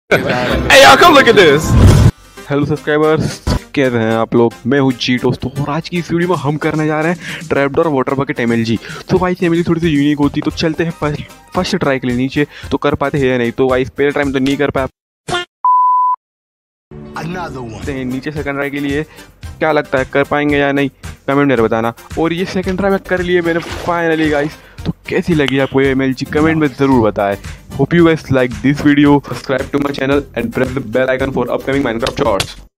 Hey y'all, come look at this. Hello subscribers, कैसे हैं आप लोग। मैं हूँ जी दोस्तों और आज की इस वीडियो में हम करने जा रहे हैं ट्रैपडोर वाटर बकेट एमएलजी। तो भाई एमएलजी थोड़ी सी यूनिक होती, तो चलते हैं फर्स्ट ट्राई के लिए नीचे। तो कर पाते हैं या नहीं, तो भाई पहले ट्राई में तो नहीं कर पाए नीचे। सेकंड ट्राई के लिए क्या लगता है कर पाएंगे या नहीं, कमेंट में बताना। और ये सेकंड ट्राई में कर लिए मैंने फाइनली गाइस। तो कैसी लगी आपको ये एमएलजी, कमेंट में ज़रूर बताएं। Hope you guys like this video. Subscribe to my channel and press the bell icon for upcoming Minecraft shorts.